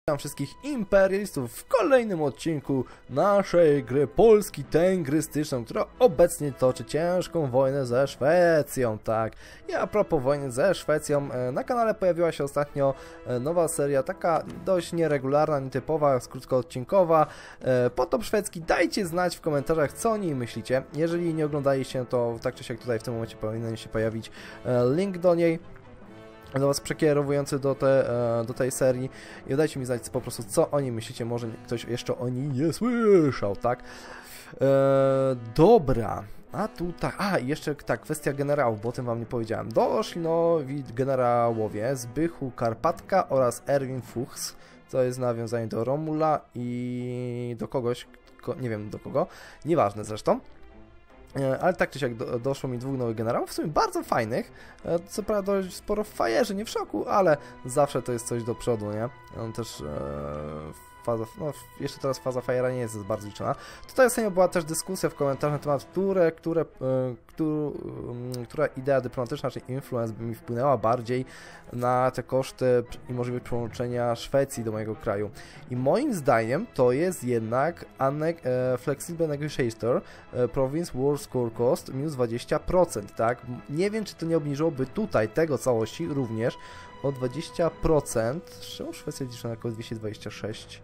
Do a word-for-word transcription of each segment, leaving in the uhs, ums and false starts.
Witam wszystkich imperialistów w kolejnym odcinku naszej gry Polski Tengrystyczną, która obecnie toczy ciężką wojnę ze Szwecją, tak. I a propos wojny ze Szwecją, na kanale pojawiła się ostatnio nowa seria, taka dość nieregularna, nietypowa, krótkoodcinkowa. Potop szwedzki, dajcie znać w komentarzach, co o niej myślicie. Jeżeli nie oglądaliście, to tak czy siak tutaj w tym momencie powinien się pojawić link do niej, do Was przekierowujący do, te, do tej serii i dajcie mi znać po prostu, co o niej myślicie, może ktoś jeszcze o niej nie słyszał, tak? Eee, dobra, a tutaj, a i jeszcze tak, kwestia generałów, bo o tym Wam nie powiedziałem. Doszli nowi generałowie Zbychu Karpatka oraz Erwin Fuchs, co jest nawiązanie do Romula i do kogoś, ko, nie wiem do kogo, nieważne zresztą. Ale tak czy siak do, doszło mi dwóch nowych generałów, w sumie bardzo fajnych, co prawda dość sporo w fajerze, nie w szoku, ale zawsze to jest coś do przodu, nie? On też e, faza, no jeszcze teraz faza fajera nie jest bardzo liczona. Tutaj ostatnio była też dyskusja w komentarzach na temat, które, które, e, które, e, która idea dyplomatyczna, czy influence by mi wpłynęła bardziej na te koszty i możliwość przyłączenia Szwecji do mojego kraju. I moim zdaniem to jest jednak e, Flexible Negotiator e, Province War Score Cost minus dwadzieścia procent, tak? Nie wiem, czy to nie obniżyłoby tutaj tego całości również o dwadzieścia procent. Czemu Szwecja jest liczona jako dwieście dwadzieścia sześć?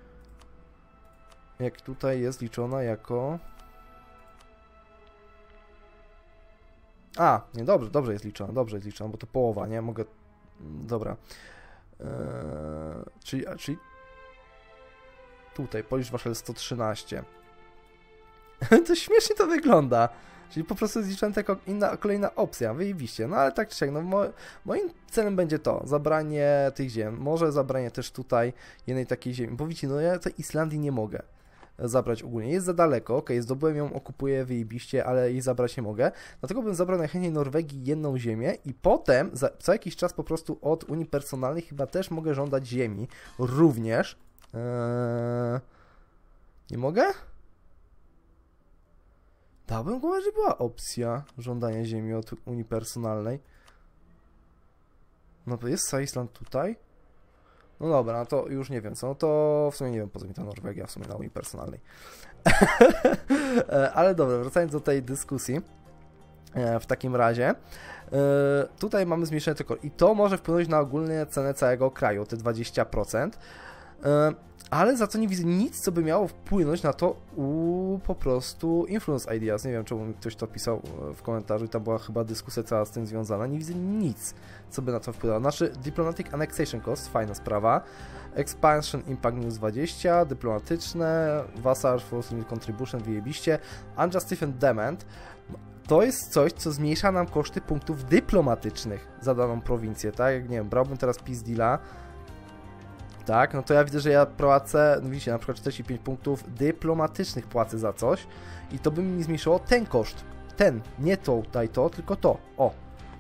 Jak tutaj jest liczona jako... A, nie, dobrze, dobrze jest liczona, dobrze jest liczona, bo to połowa, nie? Mogę... Dobra. Eee, czyli, czyli... Tutaj, Polish Waszel sto trzynaście. To śmiesznie to wygląda. Czyli po prostu jest liczona jako inna, kolejna opcja, wyjebiście. No ale tak czy siak, no mo, moim celem będzie to, zabranie tych ziem. Może zabranie też tutaj jednej takiej ziemi. Bo widzicie, no ja tej Islandii nie mogę zabrać ogólnie. Jest za daleko, ok, zdobyłem ją, okupuję, wyjebiście, ale jej zabrać nie mogę. Dlatego bym zabrał najchętniej Norwegii jedną ziemię i potem za, co jakiś czas po prostu od Unii Personalnej chyba też mogę żądać ziemi. Również. Eee... Nie mogę? Dałbym go, że była opcja żądania ziemi od Unii Personalnej. No to jest Island tutaj. No dobra, no to już nie wiem co, no to w sumie nie wiem po co mi ta Norwegia w sumie na Unii Personalnej. Ale dobra, wracając do tej dyskusji. W takim razie tutaj mamy zmniejszenie tylko i to może wpłynąć na ogólnie cenę całego kraju, te dwadzieścia procent. Ale za to nie widzę nic, co by miało wpłynąć na to u po prostu Influence Ideas. Nie wiem, czemu mi ktoś to pisał w komentarzu i tam była chyba dyskusja cała z tym związana. Nie widzę nic, co by na to wpłynęło. Znaczy, Diplomatic Annexation Cost, fajna sprawa. Expansion Impact minus dwadzieścia, dyplomatyczne, Vassal Force Contribution, wyjebiście. Unjustified Demand. To jest coś, co zmniejsza nam koszty punktów dyplomatycznych za daną prowincję, tak? Jak nie wiem, brałbym teraz Peace Deala. Tak, no to ja widzę, że ja płacę, no widzicie, na przykład czterdzieści pięć punktów dyplomatycznych płacę za coś i to by mi zmniejszyło ten koszt, ten, nie to, daj to, tylko to, o,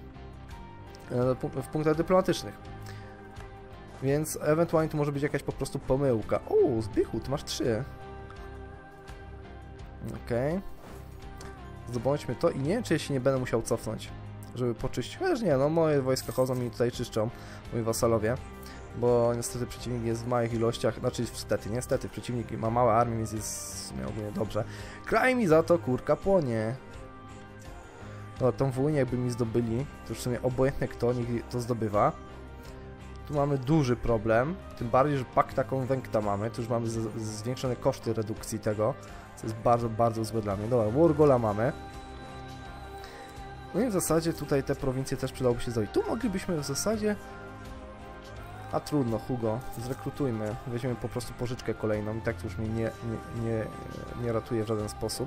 w punktach dyplomatycznych. Więc ewentualnie tu może być jakaś po prostu pomyłka. O, Zbychu, ty masz trzy. Okej. Okay. Zdobądźmy to i nie wiem, czy ja się nie będę musiał cofnąć, żeby poczyścić, chociaż nie, no moje wojska chodzą i tutaj czyszczą, moi wasalowie. Bo niestety przeciwnik jest w małych ilościach, znaczy niestety, niestety, przeciwnik ma małe armie, więc jest w sumie ogólnie dobrze. Kraj mi za to kurka płonie. No, tą wojnę jakby mi zdobyli, to już w sumie obojętnie kto, niech to zdobywa. Tu mamy duży problem, tym bardziej, że pakta konwenkta mamy, tu już mamy z, zwiększone koszty redukcji tego, co jest bardzo, bardzo złe dla mnie. Dobra, Wargola mamy. No i w zasadzie tutaj te prowincje też przydałoby się zdobyć. Tu moglibyśmy w zasadzie... A trudno, Hugo, zrekrutujmy, weźmiemy po prostu pożyczkę kolejną i tak to już mnie nie, nie, nie, nie ratuje w żaden sposób.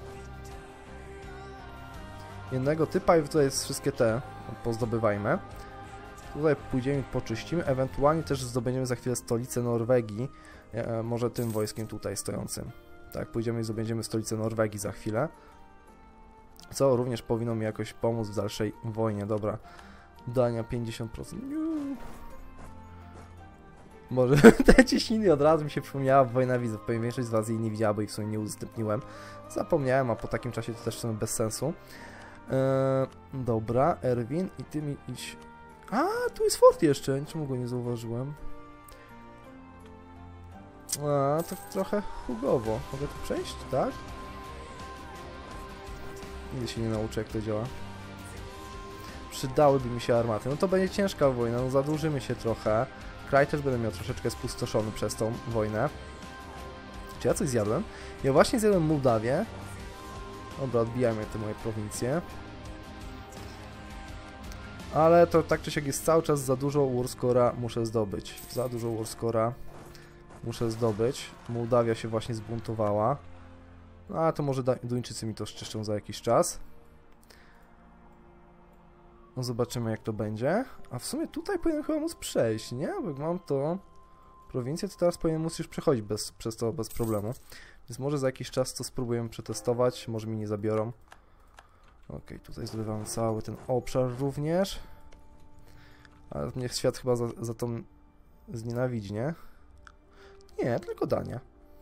Jednego typa i tutaj jest wszystkie te, pozdobywajmy. Tutaj pójdziemy, poczyścimy, ewentualnie też zdobędziemy za chwilę stolicę Norwegii, e, może tym wojskiem tutaj stojącym. Tak, pójdziemy i zdobędziemy stolicę Norwegii za chwilę. Co również powinno mi jakoś pomóc w dalszej wojnie, dobra. Dania pięćdziesiąt procent. Może te cieśniny od razu mi się przypomniała wojna widzów. Pewnie większość z was jej nie widziała, bo ich w sumie nie udostępniłem. Zapomniałem, a po takim czasie to też w sumie bez sensu. Eee, dobra, Erwin, i ty mi idź... A, tu jest fort jeszcze, czemu go nie zauważyłem? A, to trochę hugowo. Mogę tu przejść, tak? Nigdy się nie nauczę, jak to działa. Przydałyby mi się armaty. No to będzie ciężka wojna, no zadłużymy się trochę. Kraj też będę miał troszeczkę spustoszony przez tą wojnę. Czy ja coś zjadłem? Ja właśnie zjadłem Mołdawię. Dobra, odbijajmy te moje prowincje. Ale to tak czy siak jest cały czas za dużo Warscora muszę zdobyć. Za dużo Warscora muszę zdobyć. Mołdawia się właśnie zbuntowała. No a to może Duńczycy mi to szczyszczą za jakiś czas. No zobaczymy, jak to będzie. A w sumie tutaj powinienem chyba móc przejść, nie? Bo jak mam to prowincję, to teraz powinienem móc już przechodzić bez, przez to bez problemu. Więc może za jakiś czas to spróbujemy przetestować. Może mi nie zabiorą. Ok, tutaj zdobywamy cały ten obszar również. Ale mnie świat chyba za, za to znienawidzi, nie? Nie, tylko Dania.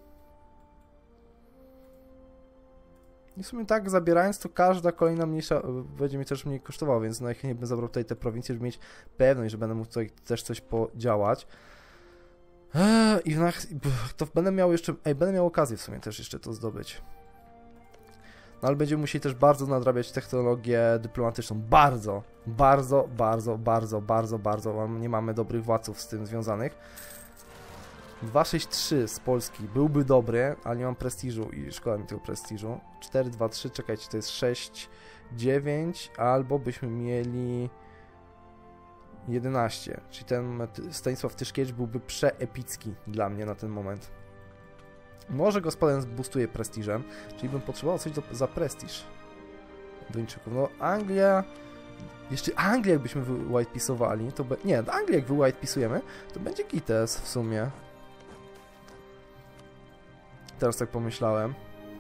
I w sumie tak, zabierając to każda kolejna mniejsza będzie mi też mniej kosztowała, więc najchętniej bym zabrał tutaj te prowincje, żeby mieć pewność, że będę mógł tutaj też coś podziałać. Eee, I na, to będę miał jeszcze, ej, będę miał okazję w sumie też jeszcze to zdobyć. No ale będziemy musieli też bardzo nadrabiać technologię dyplomatyczną. Bardzo, bardzo, bardzo, bardzo, bardzo, bardzo. Nie mamy dobrych władców z tym związanych. dwa sześć trzy z Polski byłby dobry, ale nie mam prestiżu i szkoda mi tego prestiżu. cztery dwa trzy, czekajcie, to jest sześć dziewięć, albo byśmy mieli jedenaście. Czyli ten Stanisław Tyszkiewicz byłby przeepicki dla mnie na ten moment. Może gospodarz boostuje prestiżem, czyli bym potrzebował coś do, za prestiż Duńczyków. No Anglia... Jeszcze Anglię jakbyśmy wy-whitepisowali, to be... Nie, Anglię jak wy-whitepisujemy, to będzie gites w sumie. Teraz tak pomyślałem.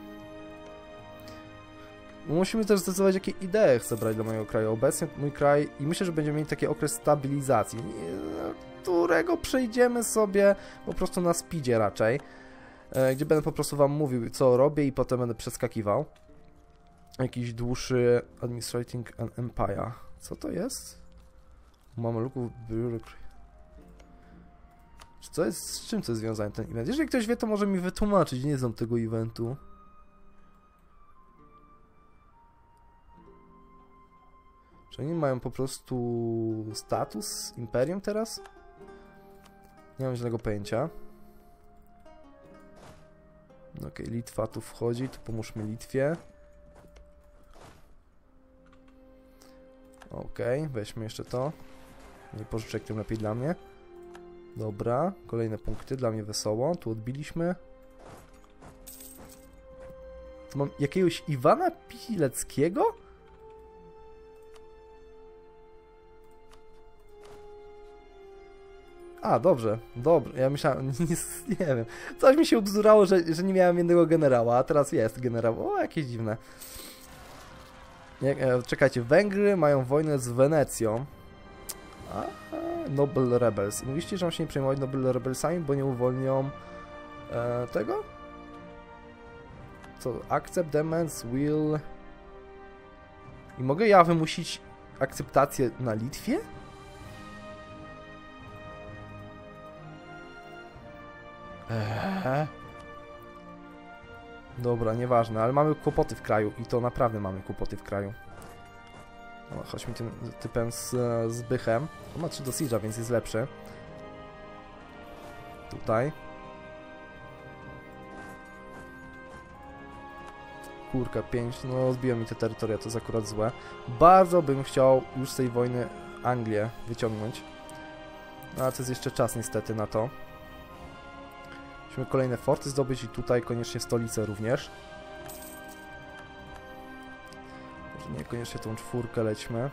Musimy też zdecydować, jakie idee chcę brać dla mojego kraju. Obecnie mój kraj, i myślę, że będziemy mieli taki okres stabilizacji, którego przejdziemy sobie po prostu na speedzie raczej, gdzie będę po prostu wam mówił, co robię i potem będę przeskakiwał. Jakiś dłuższy Administrating an Empire. Co to jest? Mameluków Bureaucracy. Czy co jest, z czym to jest związany ten event? Jeżeli ktoś wie, to może mi wytłumaczyć, nie znam tego eventu. Czy oni mają po prostu status imperium teraz? Nie mam żadnego pojęcia. Okej, okay, Litwa tu wchodzi, to pomóżmy Litwie. Okej, okay, weźmy jeszcze to. Nie pożyczek, tym lepiej dla mnie. Dobra, kolejne punkty, dla mnie wesoło. Tu odbiliśmy. Tu mam jakiegoś Iwana Pileckiego? A, dobrze, dobrze. Ja myślałem, nie, nie wiem. Coś mi się ubzdurało, że, że nie miałem jednego generała, a teraz jest generał. O, jakieś dziwne. Jak, e, czekajcie, Węgry mają wojnę z Wenecją. A, Noble Rebels. I mówiliście, że mam się nie przejmować Noble Rebelsami, bo nie uwolnią e, tego? Co? Accept demands will... I mogę ja wymusić akceptację na Litwie? Eee. Dobra, nieważne, ale mamy kłopoty w kraju i to naprawdę mamy kłopoty w kraju. No, chodźmy tym typem z, z Bychem. On ma trzy do Siege'a, więc jest lepszy. Tutaj. Kurka, pięć, no zbiją mi te terytoria, to jest akurat złe. Bardzo bym chciał już z tej wojny Anglię wyciągnąć. No, ale to jest jeszcze czas niestety na to. Musimy kolejne forty zdobyć i tutaj koniecznie stolicę również. Może niekoniecznie tą czwórkę lećmy.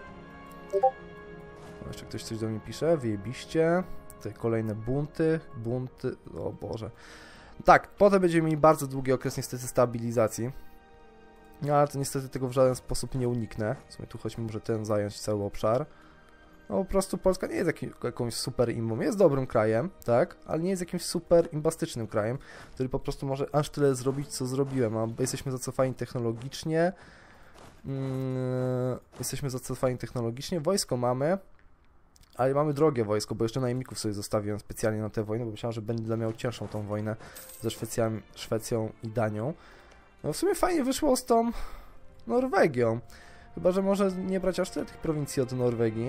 O, jeszcze ktoś coś do mnie pisze, wyjebiście. Tutaj kolejne bunty, bunty, o Boże. Tak, potem będziemy mieli bardzo długi okres niestety stabilizacji. No, ale to niestety tego w żaden sposób nie uniknę. W sumie tu choćby może ten zająć cały obszar. No po prostu Polska nie jest jakim, jakąś super imbą, jest dobrym krajem, tak, ale nie jest jakimś super imbastycznym krajem, który po prostu może aż tyle zrobić, co zrobiłem, a jesteśmy zacofani technologicznie, yy, jesteśmy zacofani technologicznie, wojsko mamy, Ale mamy drogie wojsko, bo jeszcze najemników sobie zostawiłem specjalnie na tę wojnę, bo myślałem, że będę miał cięższą tą wojnę ze Szwecjami, Szwecją i Danią. No w sumie fajnie wyszło z tą Norwegią. Chyba że może nie brać aż tyle tych prowincji od Norwegii.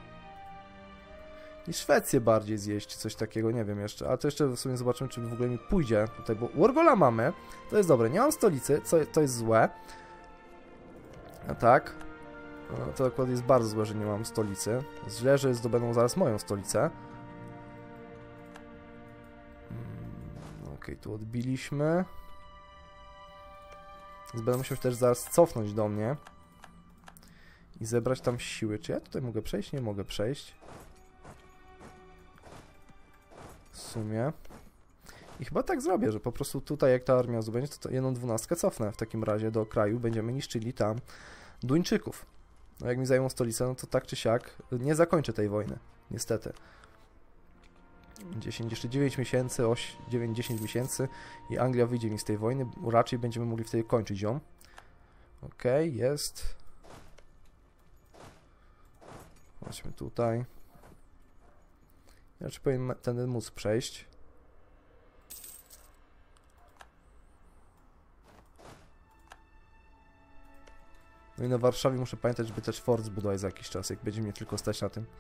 I Szwecję bardziej zjeść, czy coś takiego, nie wiem jeszcze. Ale to jeszcze w sumie zobaczymy, czy w ogóle mi pójdzie tutaj, bo Wargola mamy. To jest dobre. Nie mam stolicy, co to jest złe. A tak. No, to akurat jest bardzo złe, że nie mam stolicy. Źle, że zdobędą zaraz moją stolicę. Hmm, ok, tu odbiliśmy. Więc będę musiał też zaraz cofnąć do mnie. I zebrać tam siły. Czy ja tutaj mogę przejść? Nie mogę przejść. W sumie. I chyba tak zrobię, że po prostu tutaj jak ta armia zdobędzie, to, to jedną dwunastkę cofnę w takim razie do kraju. Będziemy niszczyli tam Duńczyków. No jak mi zajmą stolicę, no to tak czy siak nie zakończę tej wojny. Niestety. dziesięć, jeszcze dziewięć miesięcy, osiem, dziewięć, dziesięć miesięcy i Anglia wyjdzie mi z tej wojny. Raczej będziemy mogli wtedy kończyć ją. Okej, okay, jest. Chodźmy tutaj. Ja raczej powinien ten móc przejść. No i na Warszawie muszę pamiętać, żeby też fort zbudować za jakiś czas, jak będzie mnie tylko stać na tym.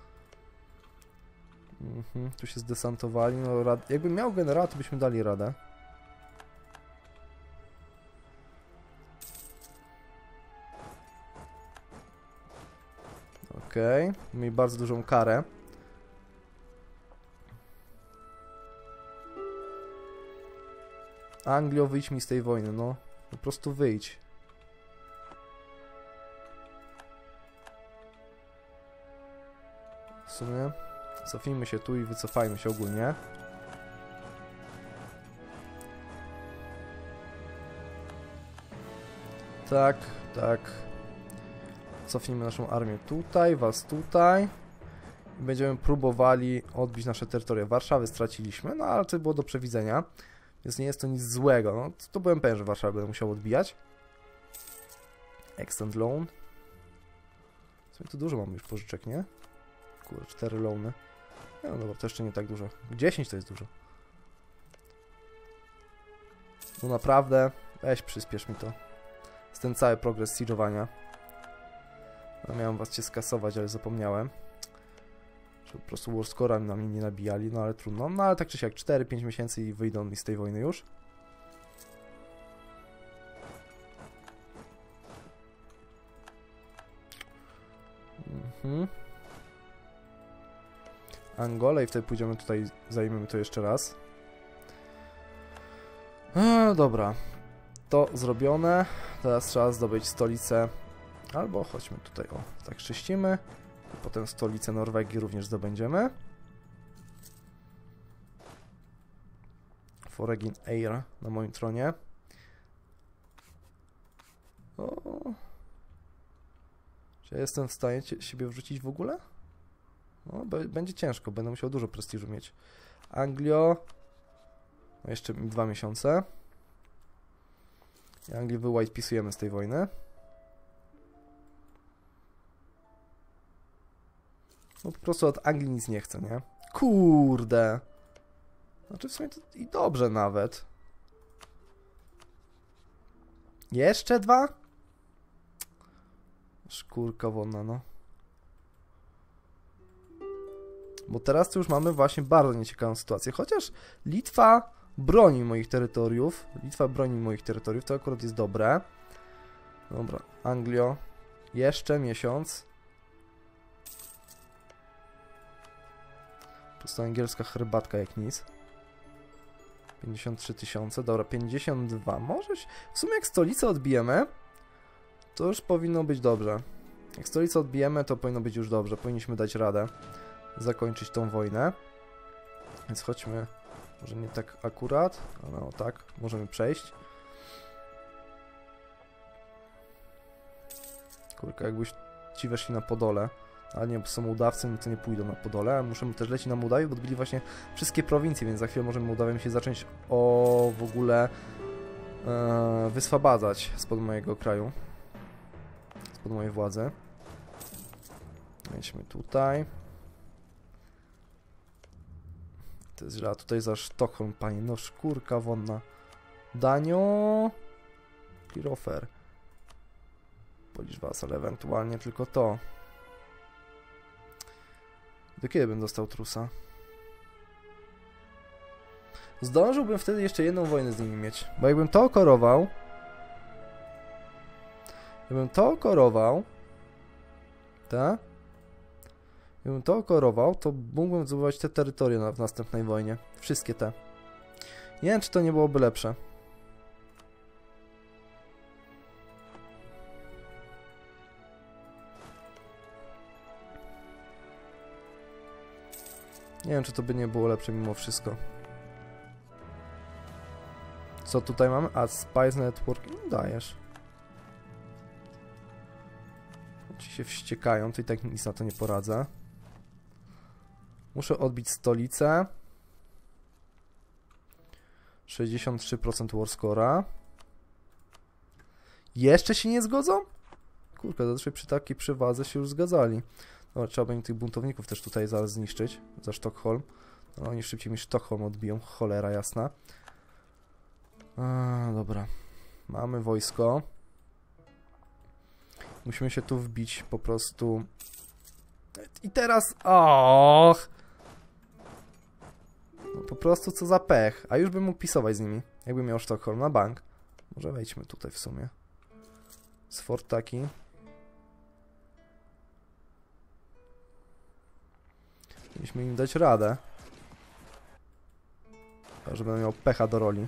Mhm, tu się zdesantowali, no rad... jakbym miał generała, to byśmy dali radę. Okej, okay. Mieli bardzo dużą karę. Anglio, wyjdź mi z tej wojny, no. Po prostu wyjdź. W sumie cofnijmy się tu i wycofajmy się ogólnie. Tak, tak. Cofnijmy naszą armię tutaj, was tutaj. I będziemy próbowali odbić nasze terytoria. Warszawę straciliśmy, no ale to było do przewidzenia. Więc nie jest to nic złego. No, to byłem pewien, że Warszawę będę musiał odbijać. Extend loan. W sumie to dużo mamy już pożyczek, nie? Kurde, cztery loany. No dobra, to jeszcze nie tak dużo. dziesięć to jest dużo. No naprawdę, weź przyspiesz mi to. Jest ten cały progres siege'owania. No, miałem was cię skasować, ale zapomniałem. Że po prostu warscorami na mnie nie nabijali, no ale trudno. No ale tak czy siak, cztery pięć miesięcy i wyjdą mi z tej wojny już. Mhm. Angola i wtedy pójdziemy tutaj, zajmiemy to jeszcze raz. E, dobra. To zrobione. Teraz trzeba zdobyć stolicę. Albo chodźmy tutaj, o, tak czyścimy. I potem stolicę Norwegii również zdobędziemy. Foregin Eir na moim tronie. O. Czy ja jestem w stanie siebie wrzucić w ogóle? No, będzie ciężko, będę musiał dużo prestiżu mieć. Anglio. No jeszcze dwa miesiące. I Anglię wyłajpisujemy z tej wojny. No po prostu od Anglii nic nie chcę, nie? Kurde. Znaczy w sumie to i dobrze nawet. Jeszcze dwa? Szkórka wonna, no. Bo teraz to już mamy właśnie bardzo nieciekawą sytuację. Chociaż Litwa broni moich terytoriów. Litwa broni moich terytoriów, to akurat jest dobre. Dobra, Anglio. Jeszcze miesiąc. Po prostu angielska herbatka jak nic. pięćdziesiąt trzy tysiące, dobra, pięćdziesiąt dwa. Może w sumie jak stolicę odbijemy, to już powinno być dobrze. Jak stolicę odbijemy, to powinno być już dobrze. Powinniśmy dać radę zakończyć tą wojnę. Więc chodźmy, może nie tak akurat, ale no tak, możemy przejść. Kurka, jakbyś ci weszli na Podole, ale nie, bo są Mołdawcy, no to nie pójdą na Podole, a musimy też lecieć na Mołdawię, bo odbili właśnie wszystkie prowincje, więc za chwilę możemy Mołdawię się zacząć o w ogóle e, wyswobadzać spod mojego kraju, spod mojej władzy. Wejdźmy tutaj. To jest źle, a tutaj za Sztokholm, panie, no szkórka wonna. Danio... Kirofer. Policz was, ale ewentualnie tylko to. Do kiedy bym dostał trusa? Zdążyłbym wtedy jeszcze jedną wojnę z nimi mieć. Bo jakbym to okorował... Jakbym to okorował... Tak? Jakbym to okorował, to mógłbym zdobywać te terytoria w następnej wojnie. Wszystkie te. Nie wiem, czy to nie byłoby lepsze. Nie wiem, czy to by nie było lepsze mimo wszystko. Co tutaj mamy? A, Spice Network. No, dajesz. Ci się wściekają, to i tak nic na to nie poradzę. Muszę odbić stolicę. sześćdziesiąt trzy procent warscora. Jeszcze się nie zgodzą? Kurka, zazwyczaj przy takiej przewadze się już zgadzali. No, trzeba będzie tych buntowników też tutaj zaraz zniszczyć. Za Sztokholm. No, oni szybciej mi Sztokholm odbiją. Cholera jasna. A, dobra. Mamy wojsko. Musimy się tu wbić po prostu. I teraz... Och! No, po prostu co za pech. A już bym mógł pisować z nimi. Jakbym miał Sztokholm na bank. Może wejdźmy tutaj w sumie. Z fort taki. Mieliśmy im dać radę. Że będę miał pecha do roli.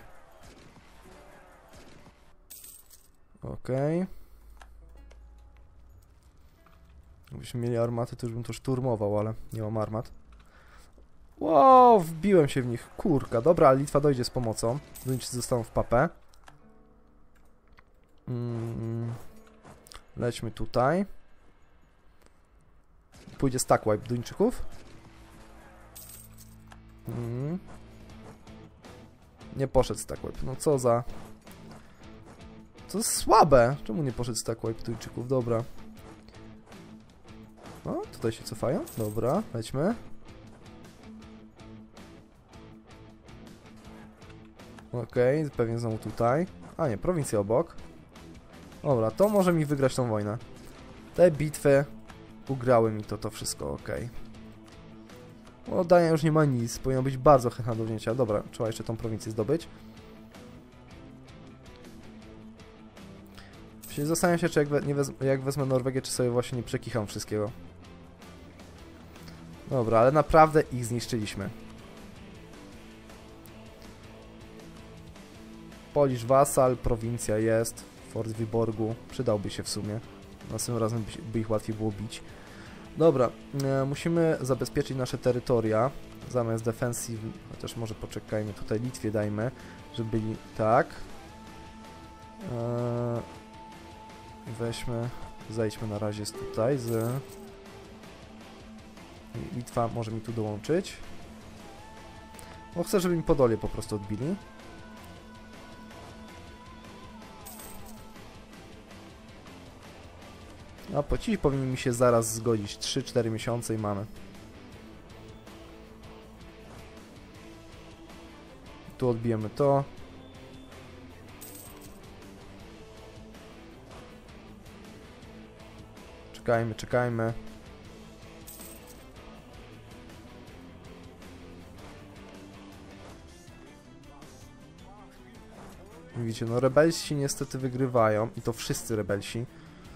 Okej. Okay. Gdybyśmy mieli armaty, to już bym to szturmował, ale nie mam armat. Wow, wbiłem się w nich. Kurka, dobra, Litwa dojdzie z pomocą. Duńczycy zostaną w papę. Mm. Lećmy tutaj. Pójdzie stack wipe Duńczyków. Mm. Nie poszedł stack wipe. No co za... To jest słabe. Czemu nie poszedł stack wipe Duńczyków? Dobra. O, tutaj się cofają. Dobra, lećmy. Okej, okay, pewnie znowu tutaj. A nie, prowincja obok. Dobra, to może mi wygrać tą wojnę. Te bitwy ugrały mi to, to wszystko, okej. Okay. O, Dania już nie ma nic, powinno być bardzo chętna do wzięcia. Dobra, trzeba jeszcze tą prowincję zdobyć. Zastanawiam się, czy jak, we, nie wez, jak wezmę Norwegię, czy sobie właśnie nie przekicham wszystkiego. Dobra, ale naprawdę ich zniszczyliśmy. Polish Vassal, prowincja jest. Fort w Wyborgu. Przydałby się w sumie. Następnym razem by, by ich łatwiej było bić. Dobra, e, musimy zabezpieczyć nasze terytoria. Zamiast defensyw, chociaż może poczekajmy, tutaj Litwie dajmy, żeby byli tak. E, weźmy, zejdźmy na razie z tutaj, z... Litwa może mi tu dołączyć. Bo chcę, żeby mi Podolie po prostu odbili. A po ci powinni mi się zaraz zgodzić. trzy cztery miesiące i mamy. Tu odbijemy to. Czekajmy, czekajmy. Widzicie, no rebelsi niestety wygrywają i to wszyscy rebelsi.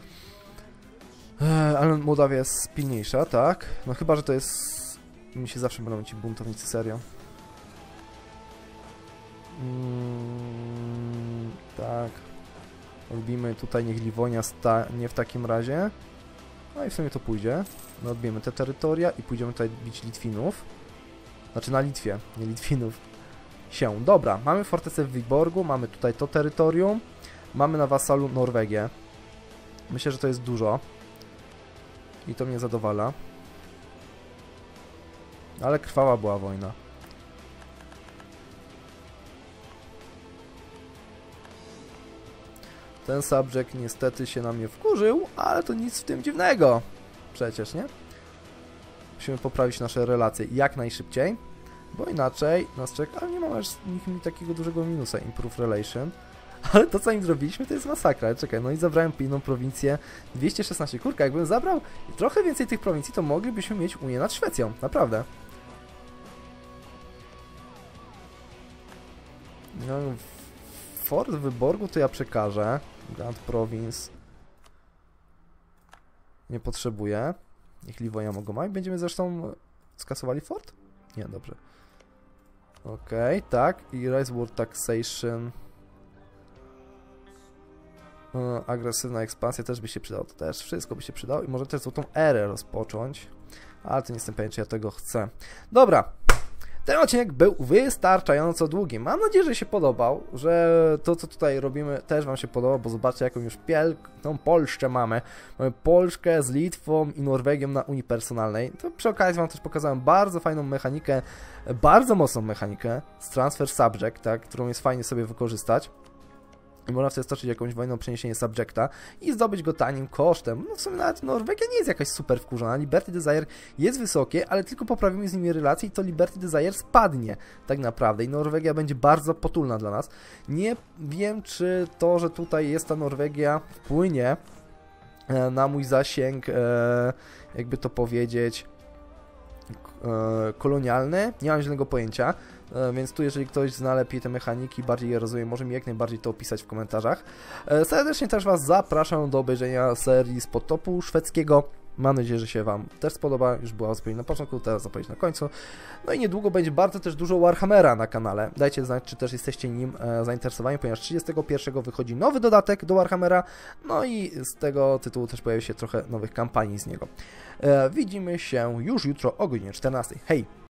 Eee, ale Mołdawia jest pilniejsza, tak? No chyba, że to jest... Mi się zawsze będą ci buntownicy, serio. Mm, tak. Odbijmy tutaj, niech Liwonia stanie w takim razie. No i w sumie to pójdzie. No odbijemy te terytoria i pójdziemy tutaj bić Litwinów. Znaczy na Litwie, nie Litwinów. Się. Dobra, mamy fortecę w Wyborgu, mamy tutaj to terytorium. Mamy na wasalu Norwegię. Myślę, że to jest dużo. I to mnie zadowala. Ale krwawa była wojna. Ten subject niestety się na mnie wkurzył, ale to nic w tym dziwnego. Przecież, nie? Musimy poprawić nasze relacje jak najszybciej. bo inaczej nas czeka, ale nie mam aż z nimi takiego dużego minusa, improve relation. Ale to, co im zrobiliśmy, to jest masakra. Czekaj, no i zabrałem inną prowincję, dwieście szesnaście. Kurka, jakbym zabrał trochę więcej tych prowincji, to moglibyśmy mieć Unię nad Szwecją, naprawdę. No, Fort w Wyborgu to ja przekażę. Grand Province nie potrzebuję. Niech Liwonia mogą ma. Będziemy zresztą skasowali fort? Nie, dobrze. Okej, okay, tak. I Rise World Taxation. Yy, agresywna ekspansja też by się przydało. To też wszystko by się przydało. I może też złotą erę rozpocząć. Ale to nie jestem pewien, czy ja tego chcę. Dobra. Ten odcinek był wystarczająco długi. Mam nadzieję, że się podobał, że to, co tutaj robimy, też Wam się podoba, bo zobaczcie, jaką już piękną Polskę mamy. Mamy Polskę z Litwą i Norwegią na Unii Personalnej. To przy okazji Wam też pokazałem bardzo fajną mechanikę, bardzo mocną mechanikę z Transfer Subject, tak, którą jest fajnie sobie wykorzystać. I można wtedy stoczyć jakąś wojną o przeniesienie subjecta i zdobyć go tanim kosztem. No w sumie nawet Norwegia nie jest jakaś super wkurzona. Liberty Desire jest wysokie, ale tylko poprawimy z nimi relacje i to Liberty Desire spadnie tak naprawdę. I Norwegia będzie bardzo potulna dla nas. Nie wiem, czy to, że tutaj jest ta Norwegia, wpłynie na mój zasięg, jakby to powiedzieć, kolonialny. Nie mam żadnego pojęcia. Więc tu, jeżeli ktoś zna lepiej te mechaniki, bardziej je rozumie, może mi jak najbardziej to opisać w komentarzach. Serdecznie też Was zapraszam do obejrzenia serii z Potopu Szwedzkiego. Mam nadzieję, że się Wam też spodoba. Już była zapowiedź na początku, teraz zapowiedź na końcu. No i niedługo będzie bardzo też dużo Warhammera na kanale. Dajcie znać, czy też jesteście nim e, zainteresowani, ponieważ trzydziestego pierwszego wychodzi nowy dodatek do Warhammera. No i z tego tytułu też pojawi się trochę nowych kampanii z niego. E, widzimy się już jutro o godzinie czternastej. Hej!